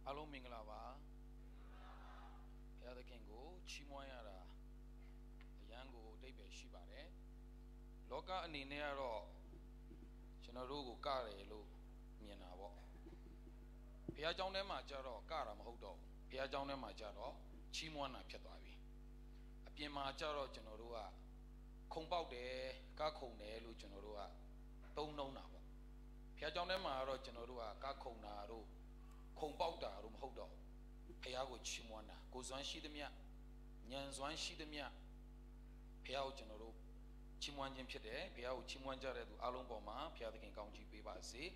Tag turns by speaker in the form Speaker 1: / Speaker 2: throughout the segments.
Speaker 1: အားလုံးမင်္ဂလာပါဘုရားသခင်ကိုချီးမွမ်းရတာအရန်ကိုအတိတ်ပဲရှိပါတယ်လောကအနေနဲ့ကတော့ကျွန်တော်တို့ကိုကတယ်လို့မြင်တာပေါ့ဘုရားကျောင်းထဲမှာကြတော့ကတာမဟုတ်တော့ဘူးဘုရားကျောင်းထဲမှာကြတော့ချီးမွမ်းတာဖြစ်သွားပြီအပြင်မှာကြတော့ကျွန်တော်တို့ကခုံပေါက်တယ်ကခုံတယ်လို့ကျွန်တော်တို့ကသုံးနှုံးတာပေါ့ဘုရားကျောင်းထဲမှာကတော့ကျွန်တော်တို့ကခုံတာတို့ခုံပေါက်တာတို့မဟုတ်တော့ဘုရားကိုချီးမွမ်းတာကိုယ်စွမ်းရှိသမျှဉာဏ်စွမ်းရှိသမျှဘုရားကိုကျွန်တော်တို့ချီးမွမ်းခြင်းဖြစ်တယ်ဘုရားကိုချီးမွမ်းကြတဲ့သူအားလုံးပေါ်မှာဘုရားသခင်ကောင်းချီးပေးပါစေ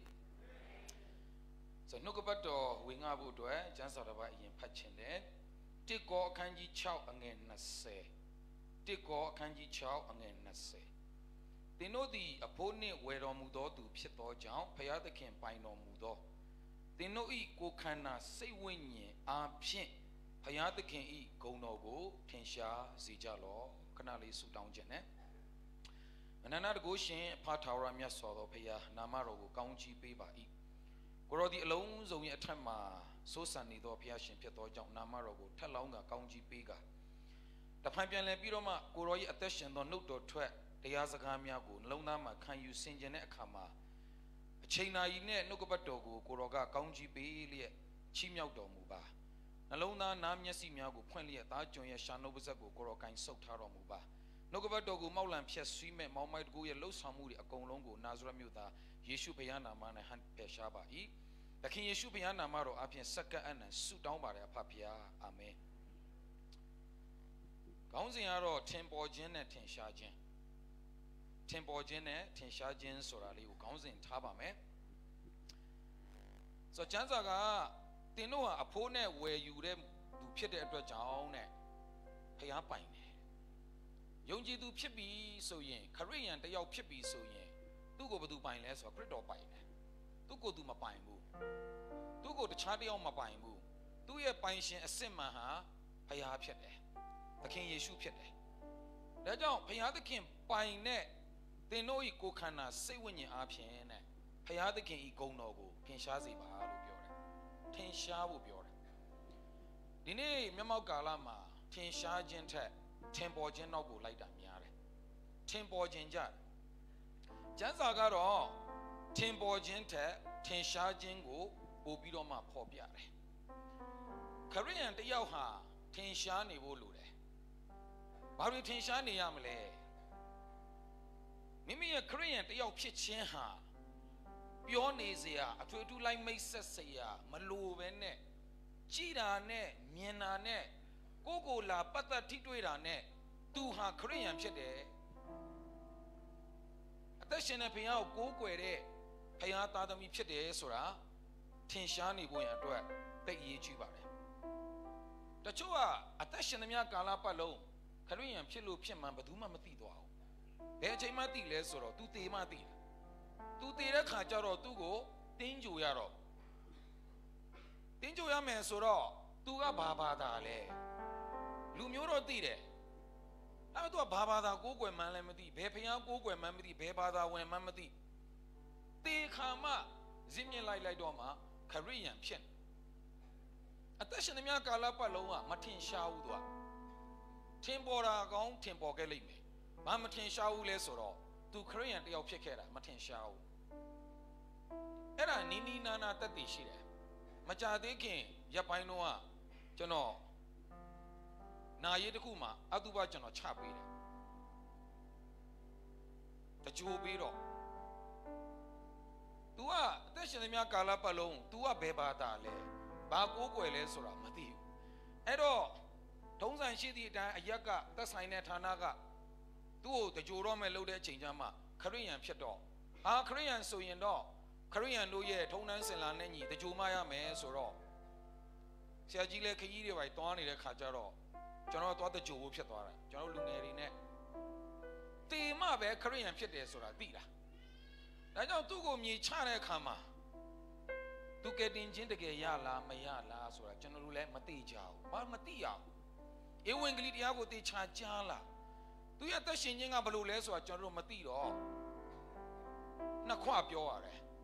Speaker 1: ဆိုနှုတ်ကပတ်တော်ဝင်ငါဖို့အတွက်ကျမ်းစာတော်ဘာအရင်ဖတ်ခြင်းတယ်တိကောအခန်းကြီး6အငယ်20တိကောအခန်းကြီး6အငယ်20သင်တို့သည်အဖို့နှင့်ဝယ်တော်မူသောသူဖြစ်သောကြောင့်ဘုရားသခင်ပိုင်တော်မူသောသင်တို့ဤကိုခန္ဓာစိတ်ဝိညာဉ်အားဖြင့်ဘုရားသခင်ဤဂုဏ်တော်ကိုထင်ရှားစေကြလော့ခဏလေးဆုတောင်းခြင်းနဲ့အနန္တတကုရှင်အဖထာဝရမြတ်စွာသောဘုရားနာမတော်ကိုကောင်းချီးပေးပါ၏ကိုရောဒီအလုံးစုံရဲ့အထက်မှာစိုးစံနေသောဘုရားရှင်ဖြစ်သောကြောင့်နာမတော်ကိုထက်လောင်းကကောင်းချီးပေးကတဖန်ပြန်လည်ပြီးတော့မှကိုရောရဲ့အသက်ရှင်သောနှုတ်တော်ထွက်တရားစကားများကိုနှလုံးသားမှာခံယူဆင်ခြင်တဲ့အခါမှာအချိန်နာရီနဲ့နှုတ်ကပတ်တော်ကိုကိုရောကကောင်းချီးပေးလျက်ချီးမြှောက်တော်မူပါနှလုံးသားနားမျက်စိများကိုဖွင့်လျက်သားကျွန်ရဲ့ရှာနှုတ်ပါးစပ်ကိုကိုရောကင်ဆုပ်ထားတော်မူပါနှုတ်ကပတ်တော်ကိုမောက်လံဖြက်ဆွီးမဲ့မောင်မိုက်တကူရဲ့လှုပ်ဆောင်မှုတွေအကုန်လုံးကိုနာဇရက်မြို့သားယေရှုဘုရားနာမနဲ့ဟန်ဖယ်ရှားပါ၏သခင်ယေရှုဘုရားနာမတော်အပြင်စက္ကန့်အနံဆုတောင်းပါတယ်အဖဖျားအာမင်ခေါင်းစဉ်ကတော့ထင်ပေါ်ခြင်းနဲ့ထင်ရှားခြင်းထင်ပေါ်ခြင်းနဲ့ထင်ရှားခြင်းဆိုတာလေးကိုခေါင်းစဉ်ထားပါမယ်ဆိုကျမ်းစာကတင်တို့ဟာအဖိုးနဲ့ဝယ်ယူတဲ့သူဖြစ်တဲ့အတွက်ကြောင့်နဲ့ဖျားပိုင်တယ်ယုံကြည်သူဖြစ်ပြီဆိုရင်ခရစ်ယာန်တယောက်ဖြစ်ပြီဆိုရင်သူ့ကိုဘယ်သူပိုင်လဲဆိုတော့ခရစ်တော်ပိုင်တယ်သူ့ကိုသူမပိုင်ဘူးသူ့ကိုတခြားတယောက်မပိုင်ဘူးသူ့ရဲ့ပိုင်ရှင်အစစ်မှန်ဟာဖျားဖြစ်တယ်သခင်ယေရှုဖြစ်တယ်ဒါကြောင့်ဖျားသခင်ပိုင်တဲ့သင်တို့ဤကိုယ်ခန္ဓာစိတ်ဝိညာဉ်အားဖြင့်နဲ့ဖျားသခင်ဤဂုဏ်တော်ကိုထင်ရှားစေပါလို့ပြောတယ်ထင်ရှားဖို့ပြောတယ်ဒီနေ့မျက်မှောက်ကာလမှာထင်ရှားခြင်းထက်ထင်ပေါ်ခြင်းနောက်ကိုလိုက်တာများတယ်ထင်ပေါ်ခြင်းကြကျမ်းစာကတော့ထင်ပေါ်ခြင်းထက်ထင်ရှားခြင်းကိုပို့ပြီးတော့မှဖော်ပြတယ်ခရစ်ယာန်တယောက်ဟာထင်ရှားနေဖို့လိုတယ်ဘာလို့ထင်ရှားနေရမလဲမိမိရဲ့ခရစ်ယာန်တယောက်ဖြစ်ခြင်းဟာပြောနေစရာအထွေထူးလိုက်မိတ်ဆက်စရာမလိုပဲနဲ့ကြည်တာနဲ့မြင်တာနဲ့ကိုလာပတ်သက်ထိတွေ့တာနဲ့သူဟာခရစ်ယာန်ဖြစ်တယ်အသက်ရှင်တဲ့ဘုရားကိုကိုးကွယ်တဲ့ဘုရားသားသမီးဖြစ်တယ်ဆိုတာထင်ရှားနေဖို့ရန်အတွက်သိအရေးကြီးပါတယ်တချို့ကအသက်ရှင်သမျှကာလပတ်လုံးခရစ်ယာန်ဖြစ်လို့ဖြစ်မှန်ဘယ်သူမှမသိသွားဘူးဘယ်အချိန်မှသိလဲဆိုတော့ तू သေမှသိတယ် तू သေတဲ့ခါကျတော့ तू ကိုတင်းကြိုရတော့တင်းကြိုရမယ်ဆိုတော့ तू ကဘာသာလဲလူမျိုးတော့သိတယ်အဲ့တော့ तू ကဘာသာကိုးကွယ်မှန်းလည်းမသိဘယ်ဖျားကိုးကွယ်မှန်းမသိဘယ်ဘာသာဝင်မှန်းမသိသေခါမှဇင်းမြင့်လိုက်တော့မှခရစ်ယာန်ဖြစ်အသက်ရှင်သမျှကာလပတ်လုံးကမထင်ရှားဘူး तू ကထင်ပေါ်တာကောင်းထင်ပေါ်ခဲ့လိမ့်မယ်ဘာမထင်ရှားဘူးလဲဆိုတော့ तू ခရစ်ယာန်တယောက်ဖြစ်ခဲ့တာမထင်ရှားဘူးအဲ့ဒါနီးနီးနားနားတက်တည်ရှိတယ်မကြသေးခင်ရပ်ပိုင်းတော့ကျွန်တော်နာရီတစ်ခုမှာအတုပကျွန်တော်ချပေးတယ်တကြိုပေးတော့ तू ကအသက်ရှင်သမျှကာလပတ်လုံး तू ကဘယ်ဘာသာလဲဘာကိုးကွယ်လဲဆိုတာမသိဘူးအဲ့တော့ထုံးစံရှိသည့်အတိုင်းအရက်ကသက်ဆိုင်တဲ့ဌာနကသူ့ကိုတကြိုတော့မဲ့လုပ်တဲ့အချိန်ကျမှခရစ်ယာန်ဖြစ်တော့ခရစ်ယာန်ဆိုရင်တော့ခရစ်ယာန်တို့ရဲ့ထုံးတမ်းစင်လာနဲ့ညီတကြိုမရမယ်ဆိုတော့ဆရာကြီးလည်းခကြီးတွေပဲတွားနေတဲ့ခါကျတော့ကျွန်တော်သွားတကြိုဖို့ဖြစ်သွားတယ်ကျွန်တော်လူငယ်တွေနဲ့တေမပဲခရစ်ယာန်ဖြစ်တယ်ဆိုတာသိတာဒါကြောင့်သူ့ကိုမြေချတဲ့အခါမှာသူကတင်ချင်းတကယ်ရလားမရလားဆိုတာကျွန်တော်တို့လည်းမသိကြဘူးဘာမသိရဘူးဧဝံဂေလိတရားကိုသိချာကြားလားသူရဲ့သက်ရှင်ခြင်းကဘယ်လိုလဲဆိုတာကျွန်တော်တို့မသိတော့နှစ်ခွပြောရတယ်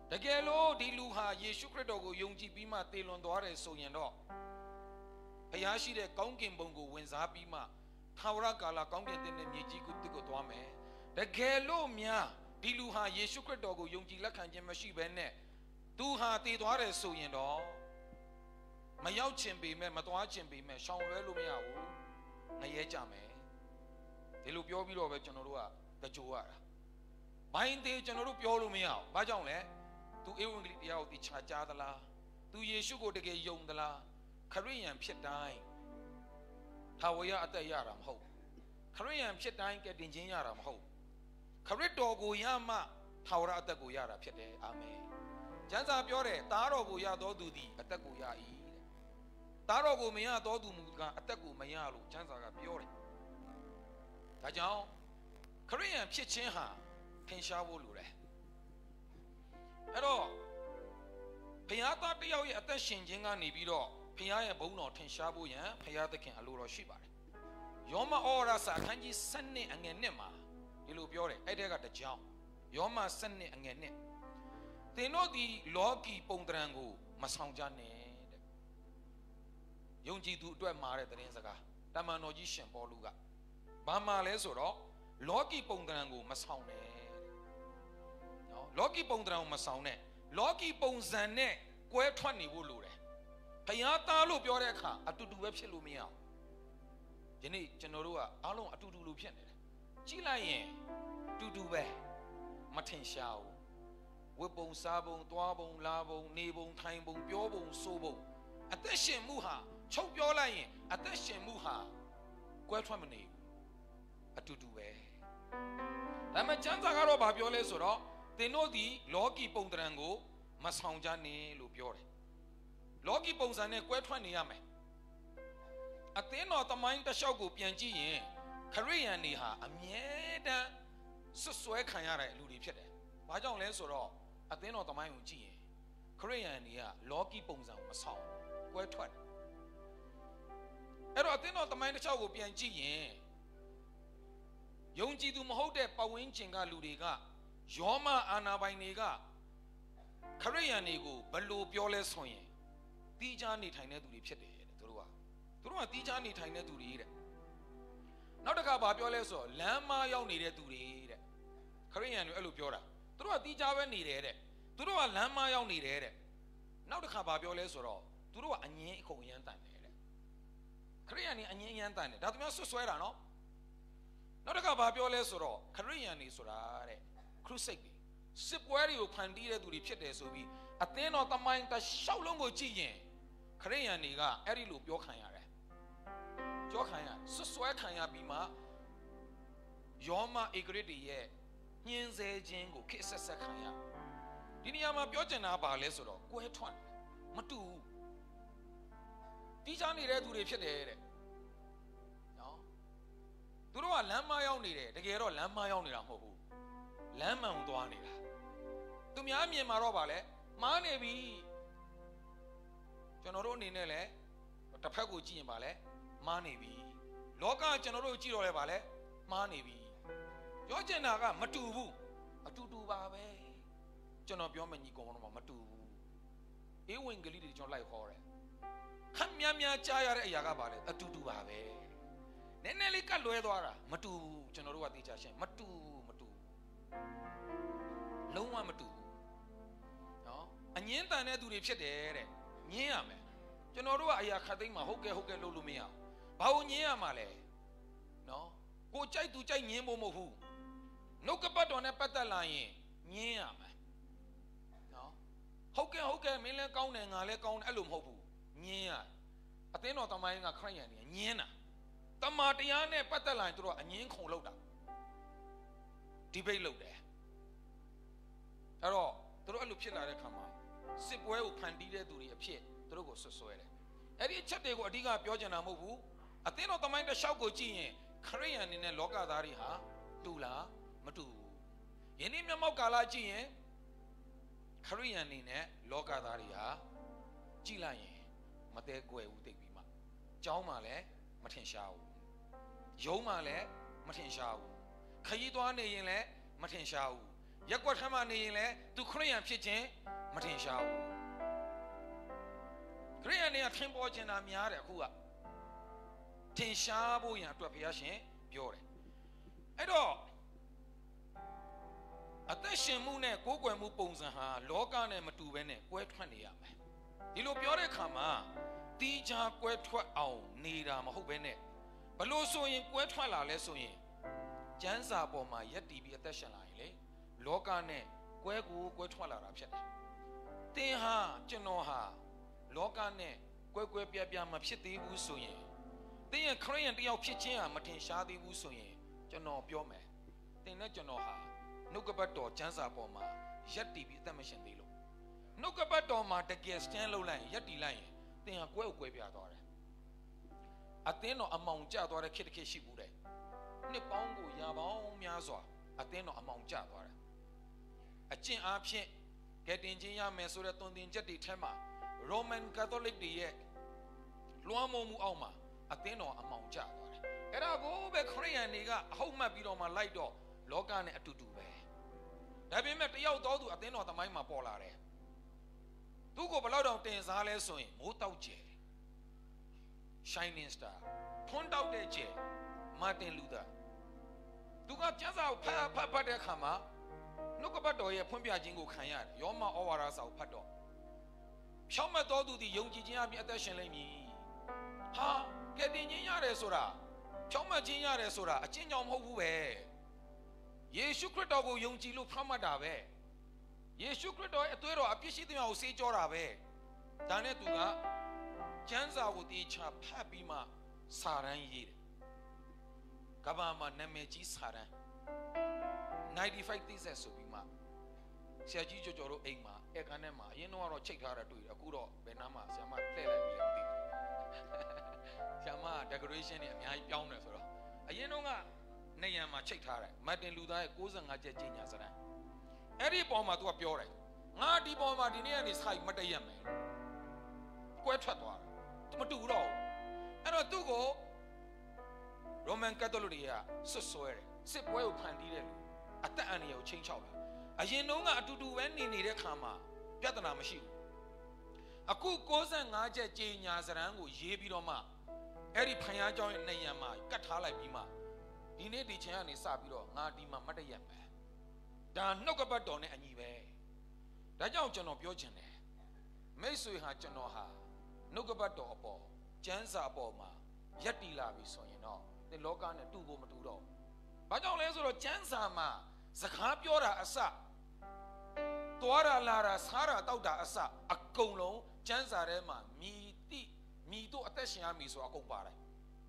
Speaker 1: တကယ်လို့ဒီလူဟာယေရှုခရစ်တော်ကိုယုံကြည်ပြီးမှသေလွန်သွားတယ်ဆိုရင်တော့ဘုရားရှိတဲ့ကောင်းကင်ဘုံကိုဝင်စားပြီးမှထာဝရကာလကောင်းကင်တဲ့မြေကြီးကိုတစ်ကိုသွားမယ်တကယ်လို့များဒီလူဟာယေရှုခရစ်တော်ကိုယုံကြည်လက်ခံခြင်းမရှိဘဲနဲ့သူဟာတည်သွားတယ်ဆိုရင်တော့မရောက်ချင်ပေမဲ့မသွားချင်ပေမဲ့ရှောင်လွဲလို့မရဘူးငရဲကြမယ်ဒီလိုပြောပြီးတော့ပဲကျွန်တော်တို့ကကြိုးရတာဘိုင်းသေးကျွန်တော်တို့ပြောလို့မရဘူးဘာကြောင့်လဲသူဧဝံဂေလိတရားကိုသိချာကြားသလားသူယေရှုကိုတကယ်ယုံသလားခရစ်ယာန်ဖြစ်တိုင်းထာဝရအသက်ရတာမဟုတ်ခရစ်ယာန်ဖြစ်တိုင်းကတင်ခြင်းရတာမဟုတ်ခရစ်တော်ကိုရမှထာဝရအသက်ကိုရတာဖြစ်တယ်အာမင်ကျမ်းစာပြောတယ်သားတော်ကိုရသောသူသည်အသက်ကိုရ၏တဲ့သားတော်ကိုမရသောသူမူကားအသက်ကိုမရလို့ကျမ်းစာကပြောတယ်ဒါကြောင့်ခရစ်ယာန်ဖြစ်ခြင်းဟာထင်ရှားဖို့လိုတယ်အဲ့တော့ဘုရားသားတစ်ယောက်ရဲ့အသက်ရှင်ခြင်းကနေပြီးတော့ဘုရားရဲ့ဘုန်းတော်ထင်ရှားဖို့ရန်ဘုရားသခင်အလိုတော်ရှိပါတယ်ယောမဩဝါဒစာအခန်းကြီး7အငယ်1မှာဒီလိုပြောတယ်အဲ့တဲ့ကတကြောင်ယောမ7အငယ်1သင်တို့ဒီလောကီပုံတရံကိုမဆောင်ကြနဲ့တဲ့ယုံကြည်သူအတွက်မှာတဲ့သတင်းစကားတမန်တော်ကြီးရှင်ပေါလုကဘာမှလဲဆိုတော့လောကီပုံတရံကိုမဆောင်နဲ့နော်လောကီပုံတရံကိုမဆောင်နဲ့လောကီပုံစံနဲ့ကွဲထွက်နေဖို့လိုတယ်ဘုရားသားလို့ပြောတဲ့အခါအတူတူပဲဖြစ်လို့မရဘူးယနေ့ကျွန်တော်တို့ကအားလုံးအတူတူလိုဖြစ်နေတယ်ကြည့်လိုက်ရင်တူတူပဲမထင်ရှားဘူးဝတ်ပုံစားပုံသွားပုံလာပုံနေပုံထိုင်ပုံပြောပုံဆိုပုံအသက်ရှင်မှုဟာချုပ်ပြောလိုက်ရင်အသက်ရှင်မှုဟာကွဲထွက်မနေဘူးအတူတူပဲဒါပေမဲ့ကျမ်းစာကတော့ဘာပြောလဲဆိုတော့သင်တို့ဒီလောကီပုံတရံကိုမဆောင်ကြနဲ့လို့ပြောတယ်လောကီပုံစံနဲ့ကွဲထွက်နေရမယ်အသင်းတော်သမိုင်းတစ်လျှောက်ကိုပြန်ကြည့်ရင်ခရစ်ယာန်တွေဟာအမြဲတမ်းဆွဆွဲခံရတဲ့လူတွေဖြစ်တယ်။ဘာကြောင့်လဲဆိုတော့အသင်းတော်သမိုင်းကိုကြည့်ရင်ခရစ်ယာန်တွေကလောကီပုံစံကိုမဆောင်ကွဲထွက်တယ်။အဲ့တော့အသင်းတော်သမိုင်းတစ်လျှောက်ကိုပြန်ကြည့်ရင်ယုံကြည်သူမဟုတ်တဲ့ပတ်ဝန်းကျင်ကလူတွေကယောမအာနာပိုင်တွေကခရစ်ယာန်တွေကိုဘယ်လိုပြောလဲဆိုရင်တီးခြားနေထိုင်တဲ့သူတွေဖြစ်တယ်တဲ့သူတို့ကတီးခြားနေထိုင်တဲ့သူတွေတဲ့နောက်တစ်ခါဘာပြောလဲဆိုတော့လမ်းမရောက်နေတဲ့သူတွေတဲ့ခရစ်ယာန်တွေအဲ့လိုပြောတာသူတို့ကတီးခြားပဲနေတယ်တဲ့သူတို့ကလမ်းမရောက်နေတယ်တဲ့နောက်တစ်ခါဘာပြောလဲဆိုတော့သူတို့ကအငင်းအခုံအရမ်းတန်တယ်တဲ့ခရစ်ယာန်တွေအငင်းအရမ်းတန်တယ်ဒါသူများဆွဆွဲတာနော်နောက်တစ်ခါဘာပြောလဲဆိုတော့ခရစ်ယာန်တွေဆိုတာတဲ့ခရုစိတ်တွေစစ်ပွဲတွေကိုဖန်တီးတဲ့သူတွေဖြစ်တယ်ဆိုပြီးအသင်းတော်သမိုင်းတစ်လျှောက်လုံးကိုကြည့်ရင်ခရစ်ယာန်တွေကအဲ့ဒီလိုပြောခံရတယ်ကြောခံရဆွဆွဲခံရပြီးမှယောမဧကရစ်တွေရဲ့ညှင်းဆဲခြင်းကိုခေတ်ဆက်ဆက်ခံရဒီနေရာမှာပြောချင်တာပါလဲဆိုတော့ကွဲထွက်မတူဘူးတီးခြားနေတဲ့သူတွေဖြစ်တယ်တဲ့နော်သူတို့ကလမ်းမရောက်နေတယ်တကယ်တော့လမ်းမရောက်နေတာမဟုတ်ဘူးလမ်းမှန်သွားနေတာသူများမြင်မှာတော့ဗာလဲမားနေပြီကျွန်တော်တို့အနေနဲ့လည်းတစ်ဖက်ကိုကြည့်ရင်ဗာလဲမားနေပြီလောကကျွန်တော်တို့ကြည့်တော့လဲဗာလဲမားနေပြီပြောချင်တာကမတူဘူးအတူတူပါပဲကျွန်တော်ပြောမယ်ညီကောင်တော့မတူဘူးဧဝံဂေလိတွေကျွန်တော်လိုက်ခေါ်တယ်ခက်များများကြားရတဲ့အရာကဗာလဲအတူတူပါပဲနည်းနည်းလေးကတ်လွဲသွားတာမတူဘူးကျွန်တော်တို့ကသိချရှင်းမတူလုံးဝမတူဘူးနော်အငင်းတန်တဲ့သူတွေဖြစ်တယ်တဲ့ငင်းရမယ်ကျွန်တော်တို့ကအရာခတ်သိမ်းမှာဟုတ်ကဲလို့လို့မရဘူးဘာလို့ငင်းရမှာလဲနော်ကိုကြိုက်သူကြိုက်ငင်းဖို့မဟုတ်ဘူးနှုတ်ကပတ်တော်နဲ့ပတ်သက်လာရင်ငင်းရမယ်နော်ဟုတ်ကဲမင်းလည်းကောင်းတယ်ငါလည်းကောင်းတယ်အဲ့လိုမဟုတ်ဘူးငင်းရအသင်းတော်သမိုင်းကခရစ်ယာန်တွေငင်းတာတမန်တရားနဲ့ပတ်သက်လာရင်တို့ကအငင်းခုံလောက်တာဒီဘိတ်လောက်တယ်အဲ့တော့သူတို့အဲ့လိုဖြစ်လာတဲ့ခါမှာစစ်ပွဲကိုဖန်တီးတဲ့သူတွေအဖြစ်သူတို့ကိုဆွဆွဲတယ်အဲ့ဒီအချက်တွေကိုအဓိကပြောချင်တာမဟုတ်ဘူးအသင်းတော်သမိုင်းတစ်လျှောက်ကိုကြည့်ရင်ခရစ်ယာန်တွေနဲ့လောကသားတွေဟာတူလားမတူဘူးယနေ့မျက်မှောက်ကာလကြည့်ရင်ခရစ်ယာန်တွေနဲ့လောကသားတွေဟာကြည့်လိုက်ရင်မတဲကွယ်ဘူးသိပြီးမှကျောင်းမှာလည်းမထင်ရှားဘူးရုံးမှာလည်းမထင်ရှားဘူးခရီးသွားနေရင်လည်းမထင်ရှားဘူးရက်ကွက်ထဲမှာနေရင်လည်းသူခရိယန်ဖြစ်ခြင်းမထင်ရှားဘူးခရိယန်တွေကထင်ပေါ်ခြင်းတာများတယ်အခုကထင်ရှားဖို့ရန်အတွက်ဘုရားရှင်ပြောတယ်အဲ့တော့အသက်ရှင်မှုနဲ့ကိုးကွယ်မှုပုံစံဟာလောကနဲ့မတူဘဲနဲ့ကွဲထွက်နေရမယ်ဒီလိုပြောတဲ့အခါမှာတီးခြားကွဲထွက်အောင်နေတာမဟုတ်ဘဲနဲ့ဘလို့ဆိုရင်ကွဲထွက်လာလဲဆိုရင်ကျမ်းစာပေါ်မှာယက်တီပြီးအသက်ရှင်လာရင်လေလောကနဲ့ကွဲထွက်လာတာဖြစ်တယ်သင်ဟာကျွန်တော်ဟာလောကနဲ့ကွဲပြားမဖြစ်သေးဘူးဆိုရင်သင်ရဲ့ခရိယန်တယောက်ဖြစ်ခြင်းဟာမထင်ရှားသေးဘူးဆိုရင်ကျွန်တော်ပြောမယ်သင်နဲ့ကျွန်တော်ဟာနှုတ်ကပတ်တော်ကျမ်းစာပေါ်မှာယက်တီပြီးအသက်မရှင်သေးလို့နှုတ်ကပတ်တော်မှာတကယ် stand လုပ်လိုက်ရင်ယက်တီလိုက်ရင်သင်ဟာကွဲပြားသွားတယ်အသင်းတော်အမောင်ကျသွားတဲ့ခေတ်တစ်ခေတ်ရှိဘူးတဲ့နှစ်ပေါင်းကိုရာပေါင်းများစွာအသင်းတော်အမောင်ကျသွားတယ်အကျင့်အားဖြင့်ကယ်တင်ခြင်းရမယ်ဆိုတဲ့သွန်သင်ချက်တွေထဲမှာ Roman Catholic တွေရဲ့လွှမ်းမိုးမှုအောက်မှာအသင်းတော်အမောင်ကျသွားတယ်အဲ့ဒါကိုပဲခရိယန်တွေကအဟုတ်မှတ်ပြီးတော့မှလိုက်တော့လောကနဲ့အတူတူပဲဒါပေမဲ့တယောက်တော်သူအသင်းတော်သမိုင်းမှာပေါ်လာတယ်သူကိုဘယ်လောက်တောင်တင်စားလဲဆိုရင်မိုးတောက်ကျယ် Shining Star ထွန်းတောက်တဲ့ကျယ်မာတင်လူသာသူကကျမ်းစာကိုဖတ်တဲ့အခါမှာနှုတ်ကပတ်တော်ရဲ့ဖွင့်ပြခြင်းကိုခံရတယ်ယောမဩဝါဒစာကိုဖတ်တော့ဖြောင့်မတ်တော်သူသည်ယုံကြည်ခြင်းအပြင်အသက်ရှင်လိမ့်မည်ဟာကယ်တင်ခြင်းရတယ်ဆိုတာဖြောင့်မတ်ခြင်းရတယ်ဆိုတာအကျဉ်းကြောင့်မဟုတ်ဘူးပဲယေရှုခရစ်တော်ကိုယုံကြည်လို့ဖြောင့်မတ်တာပဲယေရှုခရစ်တော်ရဲ့အသွေးတော်အပြစ်ရှိသမျှကိုဆေးကြောတာပဲဒါနဲ့သူကကျမ်းစာကိုတေချာဖတ်ပြီးမှစာရန်ရေးတယ်ကဘာမှာနာမည်ကြီးစာရန်95 thesis ဆိုပြီးမှဆရာကြီးကျော်တို့အိမ်မှာအခန်းထဲမှာအရင်တော့ချိတ်ထားတာတွေ့တယ်အခုတော့ဘယ်နားမှာဆရာမလှည့်လိုက်ပြီလဲမသိဘူးဆရာမ decoration တွေအများကြီးပြောင်းတယ်ဆိုတော့အရင်တော့ကနေရံမှာချိတ်ထားတယ်မာတင်လူသားရဲ့65ချက်ကြီးညာစရန်အဲ့ဒီပေါ်မှာသူကပြောတယ်ငါဒီပေါ်မှာဒီနေ့ကနေဆိုင်မတည့်ရမယ်ကွဲထွက်သွားတယ်မတူတော့ဘူးအဲ့တော့သူ့ကို Roman Catholic တွေကဆွဆွဲတယ်စစ်ပွဲကိုဖန်တီးတယ်လို့အသက်အန္တရာယ်ကိုချိန်ချောက်တယ်အရင်တုန်းကအတူတူပဲနေတဲ့ခါမှာပြဿနာမရှိဘူးအခု65ချက်ကြေညာစရန်ကိုရေးပြီးတော့မှအဲ့ဒီဖန်ရားကျောင်းရဲ့နေရံမှာကတ်ထားလိုက်ပြီးမှဒီနေ့ဒီချိန်ကနေစပြီးတော့ငါဒီမှာမတ်တရက်မယ်ဒါနှုတ်ကပတ်တော်နဲ့အညီပဲဒါကြောင့်ကျွန်တော်ပြောချင်တယ်မိတ်ဆွေဟာကျွန်တော်ဟာနှုတ်ကပတ်တော်အပေါ်ကျမ်းစာအပေါ်မှာယက်တီလာပြီဆိုရင်တော့ဒီလောကနဲ့တူကိုမတူတော့ဘာကြောင့်လဲဆိုတော့ကျမ်းစာမှာစကားပြောတာအစသွားတာလာတာစားတာတောက်တာအစအကုန်လုံးကျမ်းစာထဲမှာမြည်တို့အသက်ရှင်ရမည်ဆိုအကုန်ပါတယ်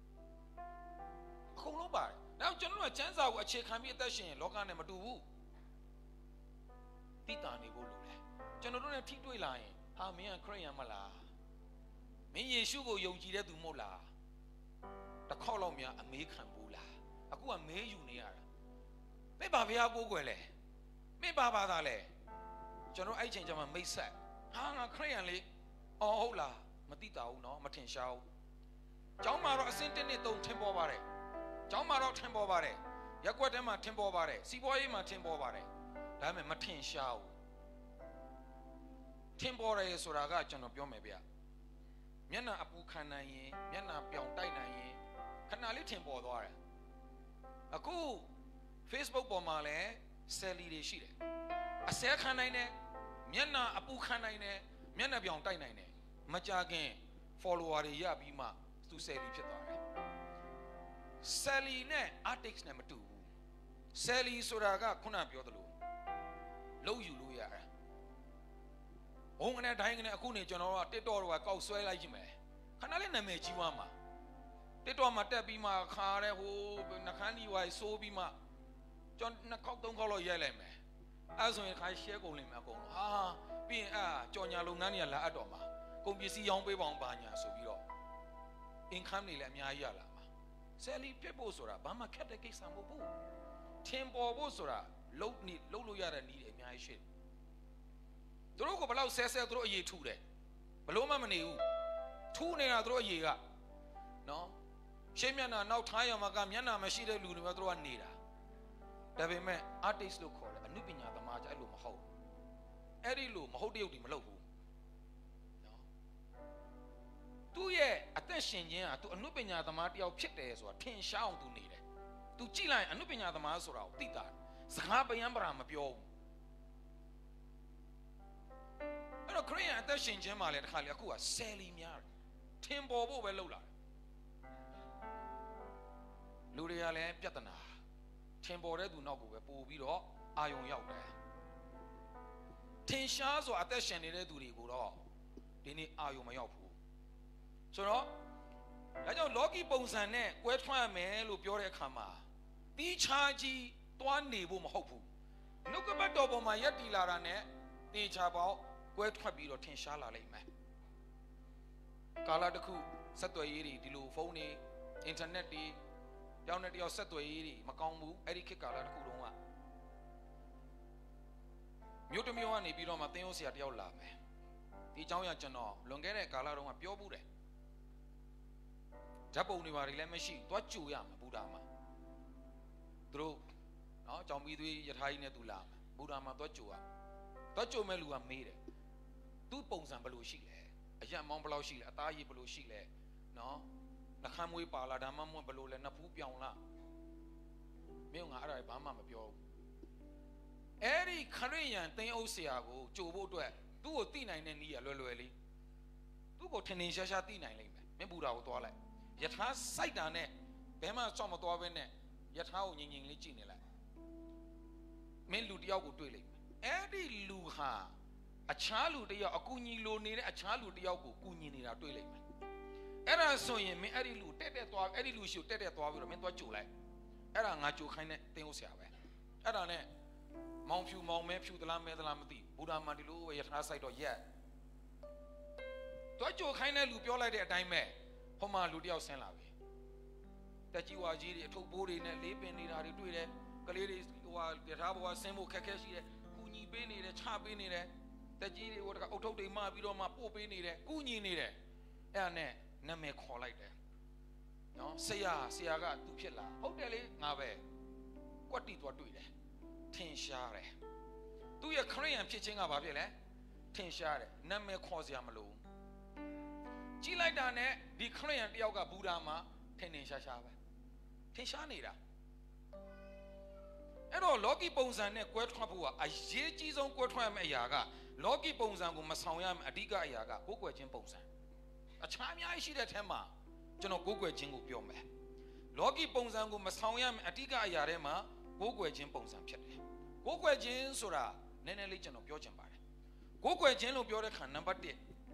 Speaker 1: အကုန်လုံးပါတယ်နောက်ကျွန်တော်တို့ကကျမ်းစာကိုအခြေခံပြီးအသက်ရှင်ရင်လောကနဲ့မတူဘူးတိတာနေဖို့လိုတယ်ကျွန်တော်တို့နဲ့ထိတွေ့လာရင်ဟာမင်းကခရိယန်မလားမင်းယေရှုကိုယုံကြည်တဲ့သူမဟုတ်လားတစ်ခေါက်လောက်များအမေးခံဘူးလားအခုကမေးယူနေရတာမင်းဘာဘုရားကိုးကွယ်လဲမင်းဘာသာလဲကျွန်တော်အဲ့ချိန်ကျမှမိတ်ဆက်ဟာငါခရိယန်လေအော်ဟုတ်လားမသိတာဘူးနော်မထင်ရှားဘူးကျောင်းမှာတော့အစင်း1 2 3ထင်ပေါ်ပါတယ်ကျောင်းမှာတော့ထင်ပေါ်ပါတယ်ရက်ကွက်ထဲမှာထင်ပေါ်ပါတယ်စီးပွားရေးမှာထင်ပေါ်ပါတယ်ဒါပေမဲ့မထင်ရှားဘူးထင်ပေါ်တယ်ဆိုတာကကျွန်တော်ပြောမယ်ဗျမျက်နှာအပူခံနိုင်ရင်မျက်နှာပြောင်တိုက်နိုင်ရင်ခဏလေးထင်ပေါ်သွားတယ်အခု Facebook ပေါ်မှာလည်းဆယ်လီတွေရှိတယ်အစဲခံနိုင်တယ်မျက်နှာအပူခံနိုင်တယ်မျက်နှာပြောင်တိုက်နိုင်တယ်မကြခင် follower တွေရပြီးမှသူဆယ်လီဖြစ်သွားတယ်ဆယ်လီနဲ့ artist နဲ့မတူဘူးဆယ်လီဆိုတာကခုနပြောသလိုလုံးယူလို့ရတယ်ဘုံကနေတိုင်းကနေအခုနေကျွန်တော်တို့က TikTok တော့ကောက်ဆွဲလိုက်ကြည့်မယ်ခဏလေးနာမည်ကြီးသွားမှာ TikTok မှာတက်ပြီးမှခါရဲဟိုနှခမ်းဒီဝိုင်စိုးပြီးမှကျွန်တော်2ခေါက်3ခေါက်လောက်ရိုက်လိုက်မယ်အဲ့ဆိုရင်ခါ share ကုန်လိမ့်မယ်အကုန်လုံးဟာပြီးရင်ကြော်ညာလုပ်ငန်းတွေကလာအပ်တော့မှာကုန်ပစ္စည်းရောင်းပေးပါအောင်ပါညာဆိုပြီးတော့ income တွေလည်းအများကြီးရလာမှာဆယ်လီဖြစ်ဖို့ဆိုတာဘာမှခက်တဲ့ကိစ္စမဟုတ်ဘူးထင်ပေါ်ဖို့ဆိုတာလုံးလို့ရတဲ့နည်းတွေအများကြီးရှိတယ်သူတို့ကဘလောက်ဆဲသူတို့အရေးထူတယ်ဘလို့မှမနေဘူးထူနေတာသူတို့အရေးကနော်ရှေ့မျက်နှာနောက်ထားရမှာကမျက်နှာမရှိတဲ့လူတွေပဲသူတို့ကနေတာဒါပေမဲ့ artist လို့ခေါ်တယ်အနုပညာသမားအဲ့လိုမဟုတ်အဲ့ဒီလိုမဟုတ်တရုပ်ဒီမလုပ်ဘူးနော်သူ့ရဲ့အသက်ရှင်ခြင်းဟာသူအနုပညာသမားတယောက်ဖြစ်တယ်ဆိုတာထင်ရှားအောင်သူနေတယ်သူကြည့်လိုက်အနုပညာသမားဆိုတာကိုသိတာစကားပယံပရာမပြောဘူးအဲ့တော့ခရိယန်အသက်ရှင်ခြင်းမှာလည်းတစ်ခါလေအခုကဆယ်လီများတယ်ထင်ပေါ်ဖို့ပဲလုပ်လာတယ်လူတွေကလည်းပြဿနာထင်ပေါ်တဲ့သူနောက်ကိုပဲပို့ပြီးတော့အာယုံရောက်တယ်ထင်ရှားစွာအသက်ရှင်နေတဲ့သူတွေကိုတော့ဒီနေ့အာယုံမရောက်ဘူးဆိုတော့ဒါကြောင့်လောကီပုံစံနဲ့ကွဲထွက်ရမယ်လို့ပြောတဲ့အခါမှာတီးခြားကြီးတွားနေဖို့မဟုတ်ဘူးနှုတ်ကပတ်တော်ပေါ်မှာယက်တီလာတာနဲ့တေချာပေါက်ကွဲထွက်ပြီးတော့ထင်ရှားလာလိမ့်မယ်ကာလတစ်ခုဆက်သွယ်ရေးတွေဒီလိုဖုန်းတွေအင်တာနက်တွေတယောက်နဲ့တယောက်ဆက်သွယ်ရေးတွေမကောင်းဘူးအဲ့ဒီခေတ်ကာလတစ်ခုလုံးကမြို့တစ်မြို့ကနေပြီးတော့မှသင်ရိုးဆရာတယောက်လာမယ်ဒီအကြောင်းအရာကျွန်တော်လွန်ခဲ့တဲ့ကာလတုန်းကပြောဘူးတယ်ဓာတ်ပုံတွေဘာတွေလည်းမရှိသွားကြိုရမှာဘုရားမှာသူတို့နော်ကြောင်ပြီးသွေးယထာကြီးနဲ့သူလာမှာဘုရားမှာသွားကြိုရသွားကြိုမဲ့လူကမေးတယ်သူ့ပုံစံဘယ်လိုရှိလဲအရက်မောင်းဘယ်လောက်ရှိလဲအသားရည်ဘယ်လိုရှိလဲနော်နှခမ်းမွေးပါလာဒါမှမဟုတ်ဘယ်လိုလဲနှစ်ဖူးပြောင်လားမင်းကအဲ့ဒါဘာမှမပြောဘူးအဲ့ဒီခရိယန်သင်အုပ်ဆရာကိုကြိုဖို့အတွက်သူ့ကိုသိနိုင်တဲ့နည်းရလွယ်လွယ်လေးသူ့ကိုထင်ထင်ရှားရှားသိနိုင်လိမ့်မယ်မင်းဘုရားကိုသွားလိုက်ယထာစိုက်တာနဲ့ဘယ်မှစောင့်မသွားဘဲနဲ့ယထာကိုငြိမ်ငြိမ်လေးကြည့်နေလိုက်မင်းလူတယောက်ကိုတွေ့လိမ့်မယ်အဲ့ဒီလူဟာအခြားလူတယောက်အကူညီလိုနေတဲ့အခြားလူတယောက်ကိုကူညီနေတာတွေ့လိမ့်မယ်အဲ့ဒါဆိုရင်မင်းအဲ့ဒီလူတက်သွားအဲ့ဒီလူရှိကိုတက်သွားပြီးတော့မင်းသွားကြိုလိုက်အဲ့ဒါငါကြိုခိုင်းတဲ့သင်ဟုတ်ဆရာပဲအဲ့ဒါနဲ့မောင်ဖြူမောင်မဲဖြူသလားမဲသလားမသိဘုရားမဒီလိုရထားဆိုင်တော့ရက်သွားကြိုခိုင်းတဲ့လူပြောလိုက်တဲ့အတိုင်းပဲဟိုမှာလူတယောက်ဆင်းလာပြီတက်ကြီးဝါကြီးတွေအထုပ်ဘိုးတွေနဲ့လေးပင်နေတာတွေတွေ့တယ်ကလေးတွေဟိုဟာရထားဘဝဆင်းဖို့ခက်ခဲရှိတယ်ကူညီပေးနေတယ်ချပေးနေတယ်တက်ကြီးတွေဟိုတကအုတ်ထုပ်တွေမှပြီးတော့မှပို့ပေးနေတယ်ကူညီနေတယ်အဲ့ဒါနဲ့နာမည်ခေါ်လိုက်တယ်နော်ဆရာကသူဖြစ်လာဟုတ်တယ်လေငါပဲကွက်တီသွားတွေ့တယ်ထင်ရှားတယ်သူရဲ့ခရိယန်ဖြစ်ခြင်းကဘာဖြစ်လဲထင်ရှားတယ်နာမည်ခေါ်စရာမလိုကြည့်လိုက်တာနဲ့ဒီခရိယန်တယောက်ကဘူဓာမှာထင်ရှားပဲထင်ရှားနေတာအဲ့တော့လောကီပုံစံနဲ့ကွဲထွက်ဖို့ကအရေးကြီးဆုံးကွဲထွက်ရမယ့်အရာကလောကီပုံစံကိုမဆောင်ရမယ့်အဓိကအရာကကိုယ်ကွယ်ခြင်းပုံစံအခြားအများကြီးရှိတဲ့အထက်မှာကျွန်တော်ကိုယ်ကွယ်ခြင်းကိုပြောမယ်လောကီပုံစံကိုမဆောင်ရမယ့်အဓိကအရာထဲမှာကိုယ်ကွယ်ခြင်းပုံစံဖြစ်တယ်ကိုယ်ကွယ်ခြင်းဆိုတာနည်းနည်းလေးကျွန်တော်ပြောချင်ပါတယ်ကိုယ်ကွယ်ခြင်းလို့ပြောတဲ့အခါနံပါတ်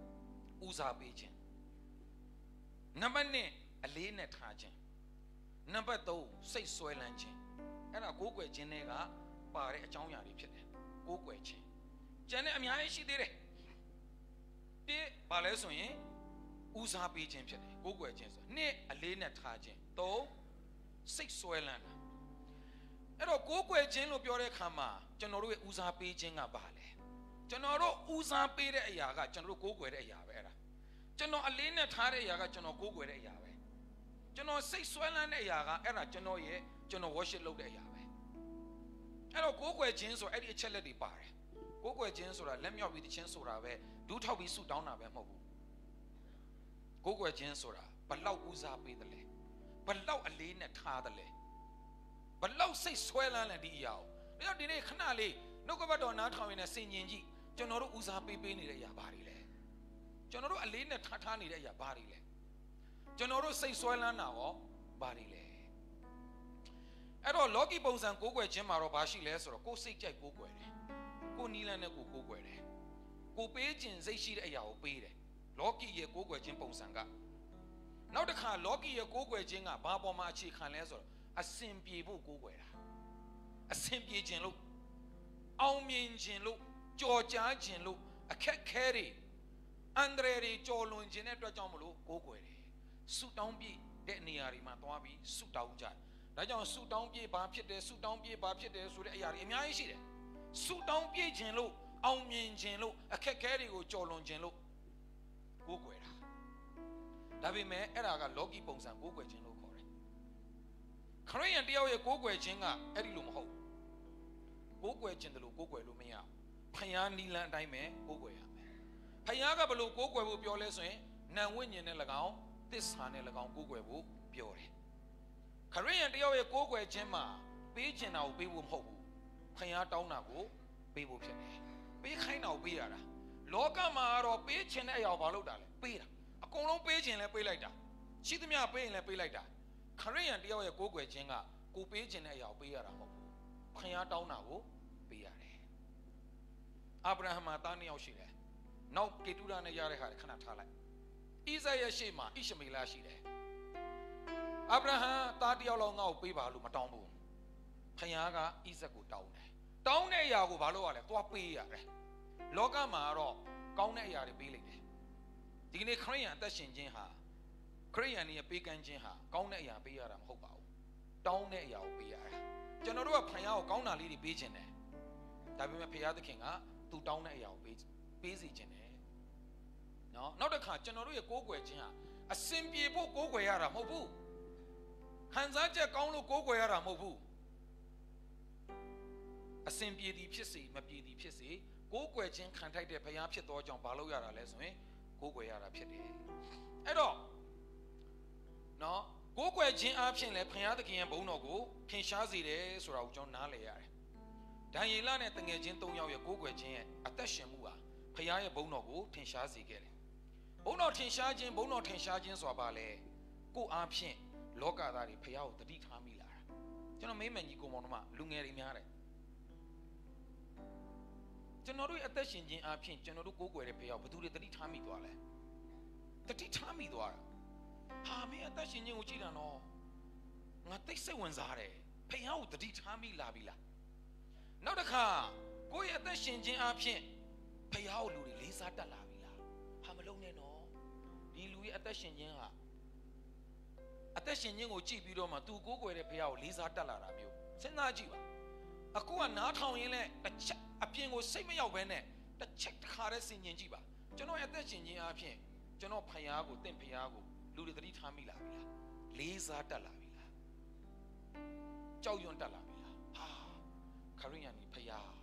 Speaker 1: 1ဦးစားပေးခြင်းနံပါတ်2အလေးနဲ့ထားခြင်းနံပါတ်3စိတ်ဆွဲလန်းခြင်းအဲ့ဒါကိုယ်ကွယ်ခြင်းတွေကပါတဲ့အကြောင်းအရာတွေဖြစ်တယ်ကိုယ်ကွယ်ခြင်းကျန်တဲ့အများကြီးရှိသေးတယ်တစ်ဘာလဲဆိုရင်ဦးစားပေးခြင်းဖြစ်တယ်ကိုယ်ကွယ်ခြင်းဆိုနှစ်အလေးနဲ့ထားခြင်းသုံးစိတ်ဆွဲလန်းတာအဲ့တော့ကိုယ်ကွယ်ခြင်းလို့ပြောတဲ့အခါမှာကျွန်တော်တို့ရဲ့ဦးစားပေးခြင်းကဘာလဲကျွန်တော်တို့ဦးစားပေးတဲ့အရာကကျွန်တော်တို့ကိုယ်ကွယ်တဲ့အရာပဲအဲ့ဒါကျွန်တော်အလေးနဲ့ထားတဲ့အရာကကျွန်တော်ကိုယ်ကွယ်တဲ့အရာပဲကျွန်တော်စိတ်ဆွဲလန်းတဲ့အရာကအဲ့ဒါကျွန်တော် worship လုပ်တဲ့အရာပဲအဲ့တော့ကိုယ်ကွယ်ခြင်းဆိုအဲ့ဒီအချက်လက်တွေပါတယ်ကိုယ်ကွယ်ခြင်းဆိုတာလက်မြောက်ပြီးတခြင်းဆိုတာပဲဒူးထောက်ပြီးဆုတောင်းတာပဲမဟုတ်ဘူးကိုယ်ကွယ်ခြင်းဆိုတာဘလောက်ဦးစားပေးတယ်လဲဘလောက်အလေးနဲ့ထားတယ်လဲဘလောက်စိတ်ဆွဲလန်းလဲဒီအရာကိုဒါကြောင့်ဒီနေ့ခဏလေးနှုတ်ကပတ်တော်နားထောင်ရင်းနဲ့ဆင်ញင်ကြည့်ကျွန်တော်တို့ဦးစားပေးနေတဲ့အရာဘာတွေလဲကျွန်တော်တို့အလေးနဲ့ထားနေတဲ့အရာဘာတွေလဲကျွန်တော်တို့စိတ်ဆွဲလန်းတာရောဘာတွေလဲအဲ့တော့လောကီပုံစံကိုးကွယ်ခြင်းမှာတော့ဘာရှိလဲဆိုတော့ကိုယ်စိတ်ကြိုက်ကိုးကွယ်တယ်ကိုနီးလန်းနဲ့ကိုးကွယ်တယ်ကိုပေးခြင်းစိတ်ရှိတဲ့အရာကိုပေးတယ်လောကီရဲ့ကိုးကွယ်ခြင်းပုံစံကနောက်တစ်ခါလောကီရဲ့ကိုးကွယ်ခြင်းကဘာပေါ်မှာအခြေခံလဲဆိုတော့အစင်ပြေဖို့ကိုးကွယ်တာအစင်ပြေခြင်းလို့အောင်မြင်ခြင်းလို့ကြော်ကြားခြင်းလို့အခက်ခဲတွေအန္တရာယ်တွေကြော်လွန်ခြင်းတဲ့အတွက်ကြောင့်မလို့ကိုးကွယ်တယ်ဆုတောင်းပြည့်တဲ့နေရာတွေမှာသွားပြီးဆုတောင်းကြတယ်ဒါကြောင့်ဆုတောင်းပြည့်ဘာဖြစ်တယ်ဆုတောင်းပြည့်ဘာဖြစ်တယ်ဆိုတဲ့အရာတွေအများကြီးရှိတယ်ဆုတောင်းပြည့်ခြင်းလို့အောင်မြင်ခြင်းလို့အခက်ခဲတွေကိုကြော်လွန်ခြင်းလို့ကိုးကွယ်တာဒါပေမဲ့အဲ့ဒါကလောကီပုံစံကိုးကွယ်ခြင်းလို့ခေါ်တယ်ခရိယန်တယောက်ရဲ့ကိုးကွယ်ခြင်းကအဲ့ဒီလိုမဟုတ်ကိုးကွယ်ခြင်းတလို့ကိုးကွယ်လို့မရဖယားနီလန်အတိုင်းပဲကိုးကွယ်ရမယ်ဖယားကဘလို့ကိုးကွယ်ဖို့ပြောလဲဆိုရင်နံဝိညာဉ်နဲ့၎င်းသစ္စာနဲ့၎င်းကိုးကွယ်ဖို့ပြောတယ်ခရစ်ယာန်တယောက်ရဲ့ကိုးကွယ်ခြင်းမှာပေးချင်တာကိုပေးဖို့မဟုတ်ဘူးဖယားတောင်းတာကိုပေးဖို့ဖြစ်တယ်ပေးခိုင်းတာကိုပေးရတာလောကမှာတော့ပေးချင်တဲ့အရာဘာလို့တာလဲပေးတာအကုန်လုံးပေးချင်လဲပေးလိုက်တာရှိသမျှပေးရင်လဲပေးလိုက်တာခရစ်ယာန်တယောက်ရဲ့ကိုးကွယ်ခြင်းကကိုပေးချင်တဲ့အရာကိုပေးရတာမဟုတ်ဘူးဖယားတောင်းတာကိုပေးရတယ်အာဗြဟံမှာသား2ယောက်ရှိတယ်နောက်ကေတုရနဲ့ရတဲ့ဟာခဏထားလိုက်ဣဇာရဲ့ရှေ့မှာဣရှမေလရှိတယ်အာဗြဟံသား1ယောက်လောက်ငါ့ကိုပေးပါလို့မတောင်းဘူးဖယားကဣဇက်ကိုတောင်းတယ်တောင်းတဲ့အရာကိုဘာလို့ရလဲသွားပေးရတယ်လောကမှာတော့ကောင်းတဲ့အရာတွေပေးလိုက်တယ်ဒီကနေ့ခရစ်ယာန်အသက်ရှင်ခြင်းဟာခရစ်ယာန်ရဲ့ပေးကမ်းခြင်းဟာကောင်းတဲ့အရာပေးရတာမဟုတ်ပါဘူးတောင်းတဲ့အရာကိုပေးရတာကျွန်တော်တို့ကဖယားကိုကောင်းတာလေးတွေပေးခြင်းတယ်ဒါပေမဲ့ဖယားသခင်ကသူတောင်းတဲ့အရာကိုပေးစီခြင်းတယ်နော်နောက်တစ်ခါကျွန်တော်တို့ရဲ့ကိုးကွယ်ခြင်းဟာအစင်ပြေဖို့ကိုးကွယ်ရတာမဟုတ်ဘူးခံစားချက်ကောင်းလို့ကိုးကွယ်ရတာမဟုတ်ဘူးအစင်ပြေသည်ဖြစ်စေမပြေသည်ဖြစ်စေကိုးကွယ်ခြင်းခံထိုက်တဲ့ဘုရားဖြစ်သောကြောင့်ဘာလို့ရတာလဲဆိုရင်ကိုးကွယ်ရတာဖြစ်တယ်အဲ့တော့နော်ကိုးကွယ်ခြင်းအပြင်လည်းဘုရားသခင်ရဲ့ဘုန်းတော်ကိုထင်ရှားစေတယ်ဆိုတာကိုကျွန်တော်နားလည်ရတယ်ဒံယေလနဲ့တငယ်ချင်း3ယောက်ရဲ့ကိုးကွယ်ခြင်းရဲ့အသက်ရှင်မှုဟာဘုရားရဲ့ဘုန်းတော်ကိုထင်ရှားစေခဲ့တယ်ဘုန်းတော်ထင်ရှားခြင်းဆိုတာဘာလဲကိုအားဖြင့်လောကသားတွေဘုရားကိုတတိထားမိလာတာကျွန်တော်မိမ့်မယ်ကြီးကိုမောင်တို့လူငယ်တွေများတယ်ကျွန်တော်တို့အသက်ရှင်ခြင်းအပြင်ကျွန်တော်တို့ကိုးကွယ်တဲ့ဘုရားဘယ်သူတွေတတိထားမိသွားလဲတတိထားမိသွားတာဟာမင်းအသက်ရှင်ခြင်းကိုကြည့်တာနော်ငါသိစိတ်ဝင်စားတယ်ဘုရားကိုတတိထားမိလာပြီလားနောက်တစ်ခါကိုယ့်ရဲ့အသက်ရှင်ခြင်းအပြင်ဘုရားကိုလူတွေလေးစားတတ်လာပြီလားဟာမလုံးနဲ့နော်ဒီလူရဲ့အသက်ရှင်ခြင်းဟာအသက်ရှင်ခြင်းကိုကြည့်ပြီးတော့မှသူကိုးကွယ်တဲ့ဘုရားကိုလေးစားတတ်လာတာမျိုးစဉ်းစားကြည့်ပါအခုကနားထောင်ရင်းနဲ့တစ်ချက်အပြင်ကိုစိတ်မရောက်ဘဲနဲ့တစ်ချက်တစ်ခါတည်းဆင်ခြင်ကြည့်ပါကျွန်တော်အသက်ရှင်ခြင်းအပြင်ကျွန်တော်ဖယားကိုတင့်ဖယားကိုလူတွေသတိထားမိလာပြီလားလေးစားတတ်လာပြီလားကြောက်ရွံ့တတ်လာပြီလားဟာခရစ်ယာန်ဒီဖယား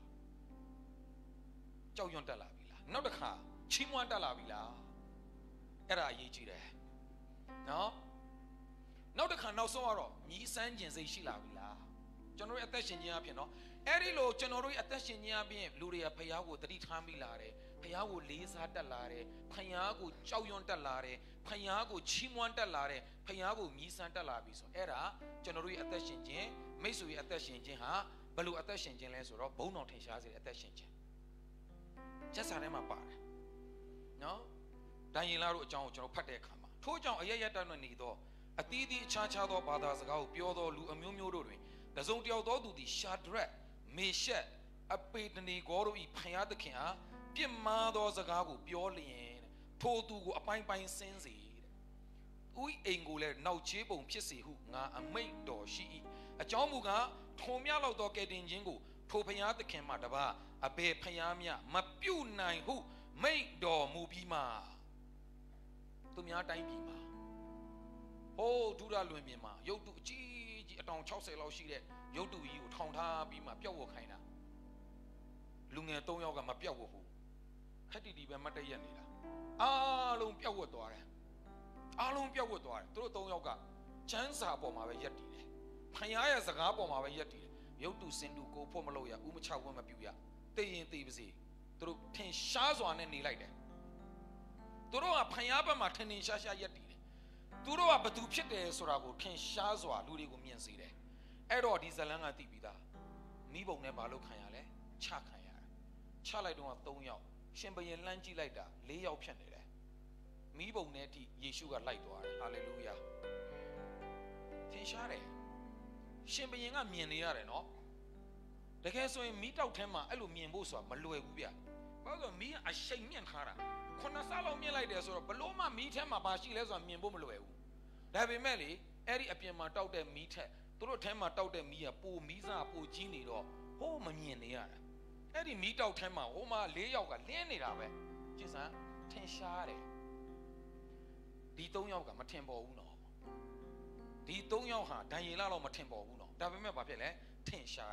Speaker 1: ကြောက်ရွံ့တတ်လာပြီလားနောက်တစ်ခါချီးမွမ်းတတ်လာပြီလားအဲ့ဒါအရေးကြီးတယ်နော်နောက်တစ်ခါနောက်ဆုံးကတော့မြည်စမ်းခြင်းစိတ်ရှိလာပြီလားကျွန်တော်ရဲ့အသက်ရှင်ခြင်းအပြင်နော်အဲ့ဒီလိုကျွန်တော်တို့ရဲ့အသက်ရှင်ခြင်းအပြင်လူတွေကဖယားကိုတတိထားမိလာတယ်ဖယားကိုလေးစားတတ်လာတယ်ဖယားကိုကြောက်ရွံ့တတ်လာတယ်ဖယားကိုချီးမွမ်းတတ်လာတယ်ဖယားကိုမြည်စမ်းတတ်လာပြီဆိုအဲ့ဒါကျွန်တော်တို့ရဲ့အသက်ရှင်ခြင်းမိတ်ဆွေရဲ့အသက်ရှင်ခြင်းဟာဘယ်လိုအသက်ရှင်ခြင်းလဲဆိုတော့ဘုန်းတော်ထင်ရှားစေတဲ့အသက်ရှင်ခြင်းကျက်စာထဲမှာပါတယ်နော်ဒံယေလတို့အကြောင်းကိုကျွန်တော်ဖတ်တဲ့အခါမှာထို့ကြောင့်အရရတတ်နေသောအသီးသီးအခြားခြားသောဘာသာစကားကိုပြောသောလူအမျိုးမျိုးတို့တွင်တစုံတယောက်သောသူသည်ရှာဒရက်မေရှက်အပေတနေဂေါတို့၏ဖယားသခင်အားပြစ်မှားသောစကားကိုပြောလျင်ထိုသူကိုအပိုင်းပိုင်းဆင်းစေတဲ့ဥိအိမ်ကိုလည်းနောက်ချေးပုံဖြစ်စေဟုငါအမိန့်တော်ရှိ၏အကြောင်းမူကားထုံမြလောက်သောကယ်တင်ခြင်းကိုထိုဖယားသခင်မှတပါအဘယ်ဖယားမြမပြုနိုင်ဟုမိန့်တော်မူပြီးမှသူများတိုင်းပြည်မှာဟိုးဒုရလွင်ပြင်မှာရုပ်တုအကြီးကြီးအတောင်60လောက်ရှိတဲ့ရုပ်တုကြီးကိုထောင်ထားပြီးမှပျောက်ဝတ်ခိုင်းတာလူငယ်3ယောက်ကမပျောက်ဝတ်ဘူးခက်တီတီပဲမတ်တရက်နေတာအားလုံးပျောက်ဝတ်သွားတယ်အားလုံးပျောက်ဝတ်သွားတယ်သူတို့3ယောက်ကချမ်းစာပေါ်မှာပဲရက်တည်တယ်ဖယားရဲ့စကားပေါ်မှာပဲရက်တည်တယ်ရုပ်တုစင်တုကိုဖို့မလုပ်ရဥမချဝတ်မပြူရသိရင်သိပါစေသူတို့ထင်ရှားစွာနဲ့နေလိုက်တယ်သူတို့ကဖယားဘက်မှာထင်ထင်ရှားရှားရက်တည်တယ်သူတို့ကဘသူဖြစ်တယ်ဆိုတာကိုထင်ရှားစွာလူတွေကိုမြင်စေတယ်အဲ့တော့ဒီဇလန်းကသိပြီးသားမိဘုံနဲ့ဘာလို့ခံရလဲချခံရတာချလိုက်တော့3ယောက်ရှင်ဘုရင်လှမ်းကြည့်လိုက်တာ4ယောက်ဖြစ်နေတယ်မိဘုံနဲ့အထိယေရှုကလိုက်သွားတယ်ဟာလေလုယာထင်ရှားတယ်ရှင်ဘုရင်ကမြင်နေရတယ်နော်တကယ်ဆိုရင်မိတောက်ထဲမှာအဲ့လိုမြင်ဖို့ဆိုတာမလွယ်ဘူးဗျဘာလို့မီးအရှိန်မြင့်ထားတာ9ဆလောက်မြင့်လိုက်တယ်ဆိုတော့ဘလို့မှမီးထဲမှာဘာရှိလဲဆိုတာမြင်ဖို့မလွယ်ဘူးဒါပေမဲ့လေအဲ့ဒီအပြင်မှာတောက်တဲ့မီးထက်သူတို့ထဲမှာတောက်တဲ့မီးကပိုမီးစားပိုကြီးနေတော့ဟိုးမမြင်နေရတာအဲ့ဒီမီးတောက်ထဲမှာဟိုမှာ4ယောက်ကလင်းနေတာပဲကြည်စမ်းထင်ရှားတယ်ဒီ3ယောက်ကမထင်ပေါ်ဘူးနော်ဒီ3ယောက်ဟာဒံယေလတော့မထင်ပေါ်ဘူးနော်ဒါပေမဲ့ဘာဖြစ်လဲထင်ရှားတယ်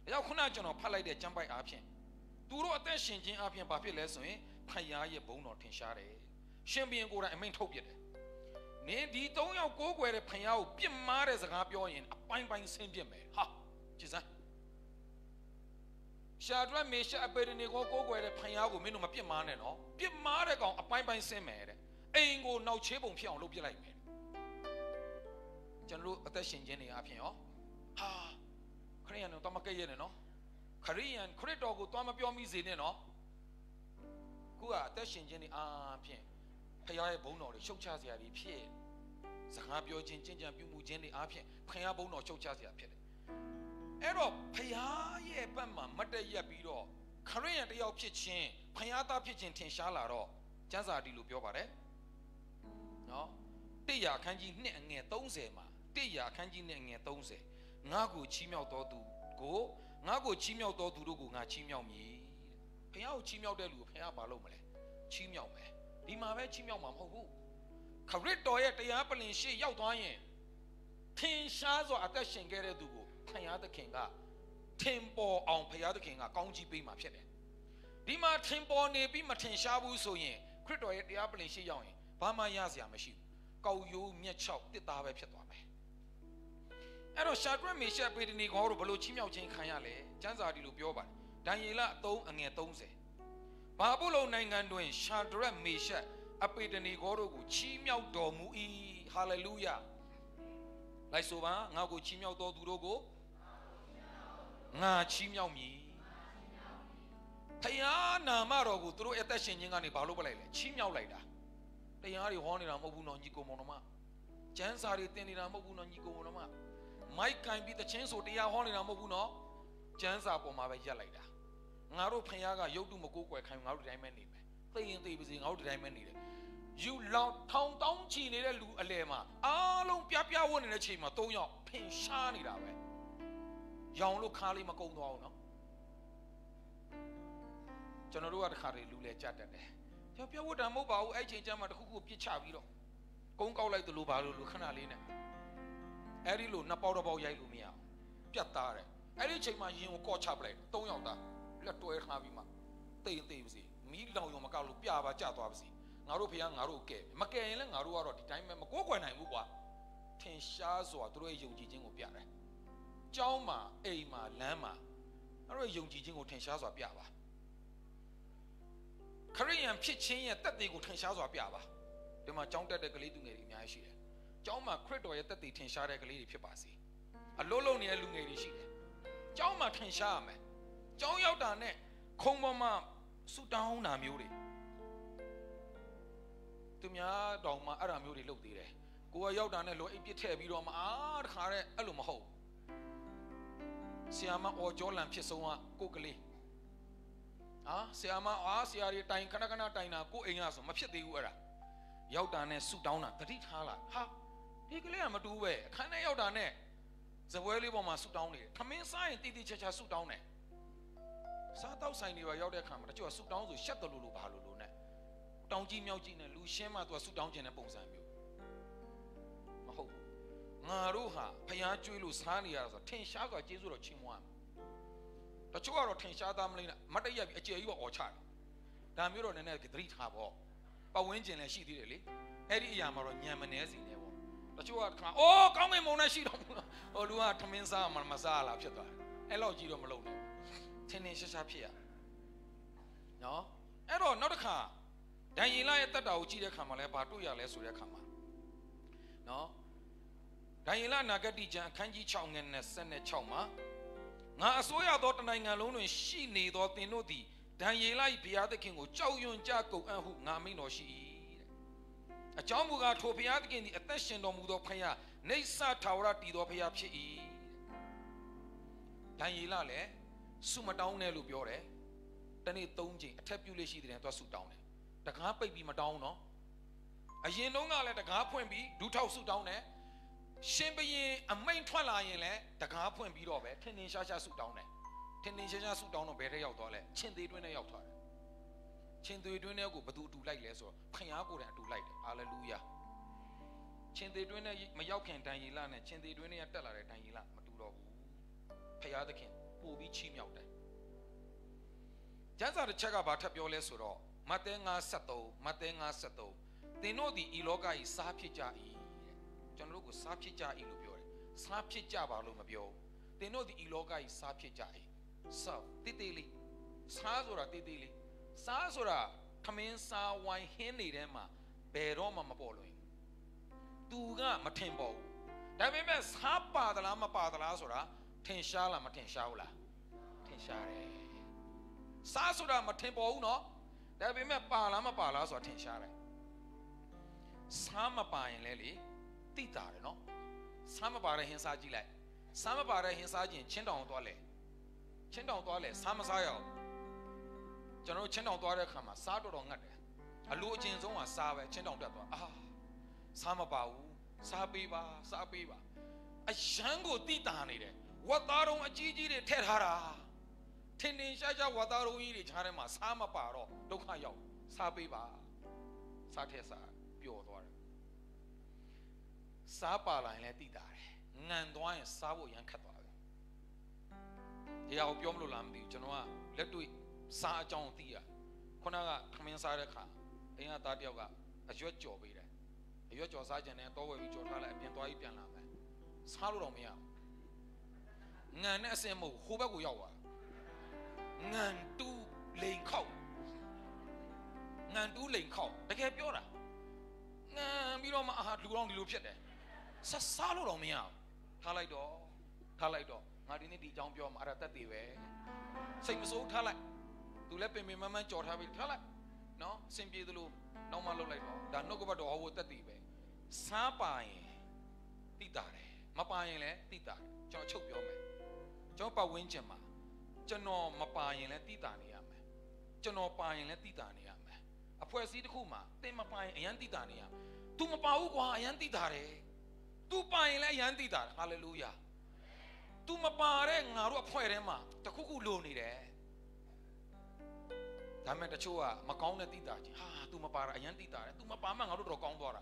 Speaker 1: ရောက်ခုနကျွန်တော်ဖတ်လိုက်တဲ့ကျမ်းပိုက်အားဖြင့်သူတို့အသက်ရှင်ခြင်းအားဖြင့်ဘာဖြစ်လဲဆိုရင်ဖခင်ရဲ့ဘုန်းတော်ထင်ရှားတယ်ရှင်ဘုရင်ကိုယ်တိုင်အမိန့်ထုတ်ပြတယ်နင်ဒီ၃ယောက်ကိုးကွယ်တဲ့ဖခင်ကိုပြစ်မှားတဲ့စကားပြောရင်အပိုင်းပိုင်းဆင်းပြစ်မယ်ဟာကြည်စမ်းရှာဒရမေရှအပေဒနေကိုကိုးကွယ်တဲ့ဖခင်ကိုမင်းတို့မပြစ်မှားနဲ့နော်ပြစ်မှားတဲ့ကောင်အပိုင်းပိုင်းဆင်းမယ်တဲ့အိမ်ကိုနောက်ချေးပုံဖြစ်အောင်လုပ်ပြလိုက်မယ်ကျွန်တော်တို့အသက်ရှင်ခြင်းတွေအပြင်ရောဟာခရိယန်တို့တော့မကဲ့ရဲ့နဲ့နော်ခရိယန်ခရစ်တော်ကိုသွားမပြောမိစေနဲ့နော်ခုကအသက်ရှင်ခြင်းတွေအပြင်ဖခင်ရဲ့ဘုန်းတော်တွေရှုတ်ချစရာတွေဖြစ်စကားပြောခြင်းကြင်ကြံပြုမှုခြင်းတွေအပြင်ဖခင်ဘုန်းတော်ရှုတ်ချစရာဖြစ်တယ်အဲ့တော့ဖခင်ရဲ့ဘက်မှာမတ်တရက်ပြီးတော့ခရိယန်တယောက်ဖြစ်ခြင်းဖခင်သားဖြစ်ခြင်းထင်ရှားလာတော့ကျမ်းစာဒီလိုပြောပါတယ်နော်တိရအခန်းကြီး2အငယ်30မှာတိရအခန်းကြီး2အငယ်30ငါ့ကိုချီးမြှောက်တော်သူကိုငါ့ကိုချီးမြှောက်တော်သူတို့ကိုငါချီးမြှောက်မည်ဖခင်ကိုချီးမြှောက်တဲ့လူကိုဖခင်ဘာလုပ်မလဲချီးမြှောက်မယ်ဒီမှာပဲချီးမြှောက်မှာမဟုတ်ဘူးခရစ်တော်ရဲ့တရားပလင်ရှေ့ရောက်သွားရင်ထင်ရှားစွာအသက်ရှင်ခဲ့တဲ့သူကိုဖခင်သခင်ကထင်ပေါ်အောင်ဖခင်သခင်ကကောင်းကြီးပေးမှာဖြစ်တယ်ဒီမှာထင်ပေါ်နေပြီးမထင်ရှားဘူးဆိုရင်ခရစ်တော်ရဲ့တရားပလင်ရှေ့ရောက်ရင်ဘာမှရစရာမရှိဘူးကောက်ရိုးမြက်ချောက်တစ်သားပဲဖြစ်သွားမယ်အဲ့တော့ရှာဒရက်မေရှက်ပေဒနီဂေါတို့ဘလို့ချီးမြှောက်ခြင်းခံရလဲကျမ်းစာဒီလိုပြောပါတယ်ဒံယေလ3အငယ်30ဘာဘူးလုံနိုင်ငံတွင်ရှာဒရက်မေရှက်အပေဒနီဂေါတို့ကိုချီးမြှောက်တော်မူ၏ဟာလေလုယာလိုက်ဆိုပါငါ့ကိုချီးမြှောက်တော်သူတို့ကိုငါချီးမြှောက်မည်ဖခင်နာမတော်ကိုသူတို့အသက်ရှင်ခြင်းကနေဘာလို့ပလိုက်လဲချီးမြှောက်လိုက်တာတရားတွေဟောနေတာမဟုတ်ဘူးနော်ညီကိုမောင်တို့မကျမ်းစာတွေသင်နေတာမဟုတ်ဘူးနော်ညီကိုမောင်တို့မမိုက်ကင်ပြီးတခြင်းဆိုတရားဟောနေတာမဟုတ်ဘူးနော်ကျမ်းစာပေါ်မှာပဲရက်လိုက်တာငါတို့ဖခင်ကရုပ်တုမကိုးကွယ်ခိုင်းငါတို့ဒီတိုင်းပဲနေမယ်သိရင်သိပါစေငါတို့ဒီတိုင်းပဲနေတယ်ယူလောင်ထောင်တောင်းချီနေတဲ့လူအလယ်မှာအားလုံးပြပြဝတ်နေတဲ့ချိန်မှာ၃ယောက်ဖင်ရှားနေတာပဲရောင်လို့ခါလေးမကုန်းသွားဘူးနော်ကျွန်တော်တို့ကတခါတည်းလူလဲကြတတ်တယ်ပြဝတ်တာမဟုတ်ပါဘူးအဲ့ချိန်ကျမှတခုခုပြစ်ချပြီးတော့ကုန်းကောက်လိုက်သလိုပါလို့ခဏလေးနဲ့အဲ့ဒီလိုနှစ်ပေါက်တစ်ပေါက်ရိုက်လို့မရအောင်ပြတ်သားတယ်အဲ့ဒီချိန်မှာရင်ကိုကော့ချပလိုက်၃ယောက်သားလက်တွဲထားပြီးမှတိတ်ပါစေမီးလောင်ရုံမကောက်လို့ပြပါကြသွားပါစေငါတို့ဖေကငါတို့ကဲမကဲရင်လည်းငါတို့ကတော့ဒီတိုင်းပဲမကိုးကွယ်နိုင်ဘူးကွာထင်ရှားစွာတို့ရဲ့ယုံကြည်ခြင်းကိုပြတယ်ကျောင်းမှာအိမ်မှာလမ်းမှာတို့ရဲ့ယုံကြည်ခြင်းကိုထင်ရှားစွာပြပါခရိယန်ဖြစ်ခြင်းရဲ့တက်သေးကိုထင်ရှားစွာပြပါဒီမှာကျောင်းတက်တဲ့ကလေးသူငယ်တွေအများကြီးရှိတယ်ကျောင်းမှာခရစ်တော်ရဲ့တက်သေးထင်ရှားတဲ့ကလေးတွေဖြစ်ပါစေအလုံးလုံးနေတဲ့လူငယ်တွေရှိတယ်ကျောင်းမှာထင်ရှားရမယ်ကျောင်းရောက်တာနဲ့ခုံပေါ်မှာဆူတောင်းတာမျိုးတွေသူများတောင်မှအဲ့ဒါမျိုးတွေလုပ်သေးတယ်ကိုကရောက်တာနဲ့လောအိပ်ပစ်ထည့်ပြီးတော့မှတခါတဲ့အဲ့လိုမဟုတ်ဆီယာမအော်ဂျောလန်ဖြစ်ဆုံးကကိုကလေးဆီယာမဆီယာတွေတိုင်ခဏခဏတိုင်တာကိုအိမ်ကဆိုမဖြစ်သေးဘူးအဲ့ဒါရောက်တာနဲ့ဆူတောင်းတာတတိထားလာဟာဒီကလေးကမတူပဲအခန်းထဲရောက်တာနဲ့ဇပွဲလေးပေါ်မှာဆူတောင်းနေတယ်ထမင်းစားရင်တီတီချာချာဆူတောင်းတယ်စားတော့ဆိုင်တွေပါရောက်တဲ့အခါမှာတချို့ကဆူတောင်းဆိုရှက်တယ်လို့ဘာလို့နဲ့တောင်းကြီးမြောက်ကြီးနဲ့လူရှင်းမှသူကဆူတောင်းခြင်းတဲ့ပုံစံမျိုးမဟုတ်ဘူးငါတို့ဟာဖျားကျွေးလို့စားနေရတာဆိုထင်ရှားစွာကျေးဇူးတော်ချီးမွမ်းတချို့ကတော့ထင်ရှားသားမလေးနဲ့မတည့်ရပြီးအကျယ်ကြီးပေါ်အော်ချတယ်ဒါမျိုးတော့နည်းနည်းသတိထားပေါ့ပတ်ဝန်းကျင်လည်းရှိသေးတယ်လေအဲ့ဒီအရာမှာတော့ညံမနေစီနေပေါ့တချို့ကခါအိုးကောင်းကင်ဘုံနဲ့ရှိတော့ဟိုလူကထမင်းစားမှမစားလာဖြစ်သွားတယ်အဲ့လောက်ကြီးတော့မလုပ်တော့ထင်းထင်းရှားရှားဖြစ်ရနော်အဲ့တော့နောက်တစ်ခါဒံယေလရဲ့တက်တာကိုကြည့်တဲ့ခါမှာလဲဘာတွေ့ရလဲဆိုတဲ့ခါမှာနော်ဒံယေလနာဂတိကျမ်းအခန်းကြီး6ငယ်26မှာငါအစိုးရသောတနိုင်ငံလုံးတွင်ရှိနေသောသင်တို့သည်ဒံယေလ၏ဘုရားသခင်ကိုကြောက်ရွံ့ကြကုန်အံ့ဟုငါမိန့်တော်ရှိ၏တဲ့အကြောင်းမူကားထိုဘုရားသခင်သည်အသက်ရှင်တော်မူသောဖခင်နေဆာထာဝရတည်သောဖခင်ဖြစ်၏ဒံယေလလည်းဆုမတောင်းနဲ့လို့ပြောတယ်တနေ့3ချိန်အထက်ပြုလို့ရှိတဲ့သူကဆုတောင်းတယ်တကားပိတ်ပြီးမတောင်းနော်အရင်တုန်းကလည်းတကားဖွင့်ပြီးဒူးထောက်ဆုတောင်းတယ်ရှင်ဘရင်အမိန်ထွက်လာရင်လည်းတကားဖွင့်ပြီးတော့ပဲထင်းထင်းရှားရှားဆုတောင်းတယ်ထင်းထင်းရှားရှားဆုတောင်းတော့ဘယ်ထဲရောက်သွားလဲချင်းသေးတွင်းထဲရောက်သွားတယ်ချင်းသေးတွင်းထဲကိုဘသူအတူလိုက်လဲဆိုတော့ဖခင်ကိုယ်တိုင်အတူလိုက်တယ်ဟာလေလုယာချင်းသေးတွင်းထဲမရောက်ခင်ဒံယေလနဲ့ချင်းသေးတွင်းထဲတက်လာတဲ့ဒံယေလမတူတော့ဘူးဖခင်သခင်ပပို့ပြီးချီးမြှောက်တယ်ကျမ်းစာတစ်ချက်ကဘာထပ်ပြောလဲဆိုတော့မဿဲ9:73မဿဲ9:73သင်တို့သည်ဤလောက၏စားဖြစ်ကြ၏တဲ့ကျွန်တော်တို့ကိုစားဖြစ်ကြ၏လို့ပြောတယ်စားဖြစ်ကြပါလို့မပြောသင်တို့သည်ဤလောက၏စားဖြစ်ကြ၏စားတိတိလေးစားဆိုတာတိတိလေးစားဆိုတာခမင်းစားဝိုင်းဟင်းနေတဲ့မှာဘယ်တော့မှမပေါ်လွင်သူကမထင်ပေါ်ဘူးဒါပေမဲ့စားပါသလားမပါသလားဆိုတာထင်ရှားလားမထင်ရှားဘူးလားထင်ရှားတယ်စားဆိုတာမထင်ပေါ်ဘူးနော်ဒါပေမဲ့ပါလားမပါလားဆိုတာထင်ရှားတယ်စားမပါရင်လည်းလေသိတာတယ်နော်စားမပါတဲ့ဟင်းစားကြည့်လိုက်စားမပါတဲ့ဟင်းစားခြင်းချင်းတောင်သွားလဲချင်းတောင်သွားလဲစားမစားရအောင်ကျွန်တော်ချင်းတောင်သွားတဲ့အခါမှာစားတော်တော်ငတ်တယ်အလိုအကျဉ်ဆုံးကစားပဲချင်းတောင်တက်သွားစားမပါဘူးစားပေးပါစားပေးပါအရန်ကိုတိတာနေတယ်ဝတ်သားတော်အကြီးကြီးတွေထည့်ထားတာထင်ထင်ရှားရှားဝတ်သားတော်ကြီးတွေခြားထဲမှာစားမပါတော့ဒုက္ခရောက်စားပေးပါစားထည့်စားပျော်သွားတယ်စားပါလာရင်လည်းတိတာတယ်ငံသွားရင်စားဖို့ရန်ခတ်သွားတယ်ဒီဟာကိုပြောမလို့လားမသိဘူးကျွန်တော်ကလက်တွေ့စားအကြောင်းသိရခုနကခမင်းစားတဲ့ခါအင်းကသားတယောက်ကအရွက်ကြော်ပေးတယ်အရွက်ကြော်စားကြတယ်တော့ဝယ်ပြီးကြော်ထားလိုက်အပြင်သွားပြီးပြန်လာမယ်စားလို့တော့မရဘူးငံနဲ့အစင်မဟုတ်ဟိုဘက်ကိုရောက်သွားငံတူးလိန်ခောက်ငံတူးလိန်ခောက်တကယ်ပြောတာငံပြီးတော့မှလူတော်ဒီလိုဖြစ်တယ်စားလို့တော့မရဘူးထားလိုက်တော့ငါဒီနေ့ဒီအကြောင်းပြောမှာအဲ့ဒါတက်တည်ပဲစိတ်မစိုးထားလိုက်သူလည်းပင်ပင်မမကြော်ထားပြီးထားလိုက်နော်စင်ပြေသလိုနောက်မှလှုပ်လိုက်တော့ဒါနှုတ်ကပတ်တော်ဟောဖို့တက်တည်ပဲစားပါရင်တိတာတယ်မပါရင်လည်းတိတာတယ်ကျွန်တော်ချုပ်ပြောမယ်ကျွန်တော်ပတ်ဝန်းကျင်မှာကျွန်တော်မပါရင်လည်းတိတာနေရမယ်ကျွန်တော်ပါရင်လည်းတိတာနေရမယ်အဖွဲ့အစည်းတစ်ခုမှာသင်မပါရင်အရန်တိတာနေရမယ် तू မပါဘူးကွာအရန်တိတာတယ် तू ပါရင်လည်းအရန်တိတာတယ်ဟာလေလုယာ तू မပါတဲ့ငါတို့အဖွဲ့ထဲမှာတခုခုလိုနေတယ်ဒါမဲ့တချို့ကမကောင်းတဲ့တိတာချင်းဟာ तू မပါတာအရန်တိတာတယ် तू မပါမှငါတို့တော့ကောင်းသွားတာ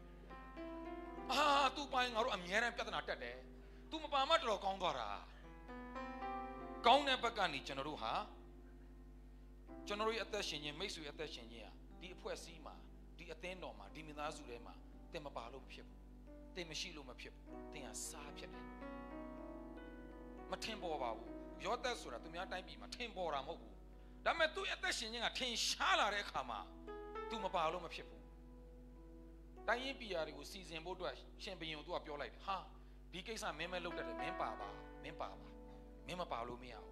Speaker 1: तू ပါရင်ငါတို့အမြဲတမ်းပြဿနာတက်တယ် तू မပါမှတော်ကောင်းသွားတာကောင်းတဲ့ဘက်ကနေကျွန်တော်တို့ဟာကျွန်တော်ရဲ့အသက်ရှင်ခြင်းမိတ်ဆွေအသက်ရှင်ခြင်းဟာဒီအဖွဲ့အစည်းမှာဒီအသင်းတော်မှာဒီမိသားစုထဲမှာတင်မပါလို့မဖြစ်ဘူးတင်မရှိလို့မဖြစ်ဘူးတင်ဟာစားဖြစ်တယ်မထင်ပေါ်ပါဘူးရောသက်ဆိုတာသူများတိုင်းပြည်မှာထင်ပေါ်တာမဟုတ်ဘူးဒါပေမဲ့သူ့အသက်ရှင်ခြင်းကထင်ရှားလာတဲ့အခါမှာသူမပါလို့မဖြစ်ဘူးတိုင်းရင်းပြည်ရာတွေကိုစီစဉ်ဖို့အတွက်ရှင်ဘုရင်ကသူကပြောလိုက်တယ်ဟာဒီကိစ္စမင်းမဲလုပ်တတ်တယ်မင်းပါပါမင်းပါပါမင်းမပါလို့မရဘူး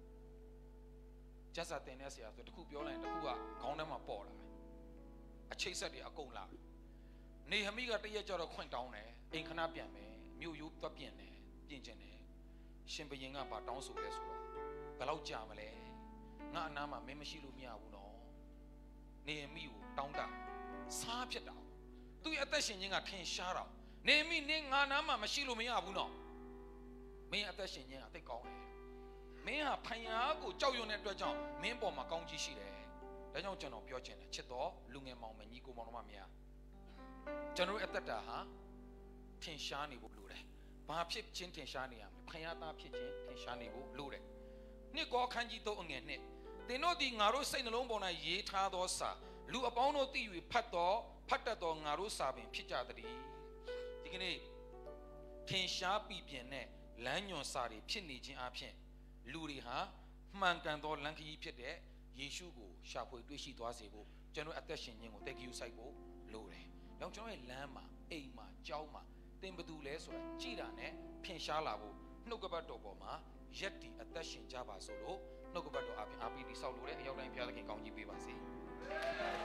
Speaker 1: ကျက်စာတင်တဲ့ဆရာဆိုတခုပြောလိုက်ရင်တခုကခေါင်းထဲမှာပေါ်လာတယ်အချိတ်ဆက်တွေအကုန်လာနေဟမိကတရက်ကြတော့ခွင့်တောင်းတယ်အိမ်ခဏပြန်မယ်မြို့ရိုးသွားပြင်တယ်ပြင်ကျင်တယ်ရှင်ဘုရင်ကဘာတောင်းဆိုလဲဆိုတော့ဘယ်လောက်ကြာမလဲငါအနားမှာမင်းမရှိလို့မရဘူးနော်နေဟမိကိုတောင်းတစားဖြစ်တာသူ့ရဲ့အသက်ရှင်ခြင်းကထင်ရှားတာနေဟမိနေငါနားမှာမရှိလို့မရဘူးနော်မင်းအသက်ရှင်ခြင်းကသိကောင်းတယ်မင်းဟာဖယားကိုကြောက်ရွံ့တဲ့အတွက်ကြောင့်မင်းပေါ်မှာကောင်းကြီးရှိတယ်ဒါကြောင့်ကျွန်တော်ပြောချင်တယ်ချစ်တော်လူငယ်မောင်မညီကိုမောင်တို့မများကျွန်တော်အသက်တာဟာထင်ရှားနေဖို့လိုတယ်ဘာဖြစ်ချင်းထင်ရှားနေရမလဲဖယားသားဖြစ်ချင်းထင်ရှားနေဖို့လိုတယ်နှစ်ကောခန်းကြီး3အငယ်နှစ်သင်တို့ဒီငါတို့စိတ်နှလုံးပေါ်၌ရေးထားသောစာလူအပေါင်းတို့သိ၍ဖတ်တတ်သောငါတို့စာပင်ဖြစ်ကြသည်ဒီကနေ့ထင်ရှားပြီးပြင်တဲ့လမ်းညွန်စာတွေဖြစ်နေခြင်းအပြင်လူတွေဟာမှန်ကန်သောလမ်းခရီးဖြစ်တဲ့ယေရှုကိုရှာဖွေတွေ့ရှိသွားစေဖို့ကျွန်တော်အသက်ရှင်ခြင်းကိုတည်ကြည်စိုက်ဖို့လိုတယ်။နောက်ကျွန်တော်ရဲ့လမ်းမှာအိမ်မှာကျောင်းမှာသင်ဘသူလဲဆိုတာကြည်တာနဲ့ဖြင်ရှားလာဖို့နှုတ်ကပတ်တော်ပေါ်မှာရက်တီအသက်ရှင်ကြပါစို့လို့နှုတ်ကပတ်တော်အပြင်အားပေးပြီးဆောက်လို့တဲ့အရောက်တိုင်းဘုရားသခင်ကောင်းကြီးပေးပါစေ။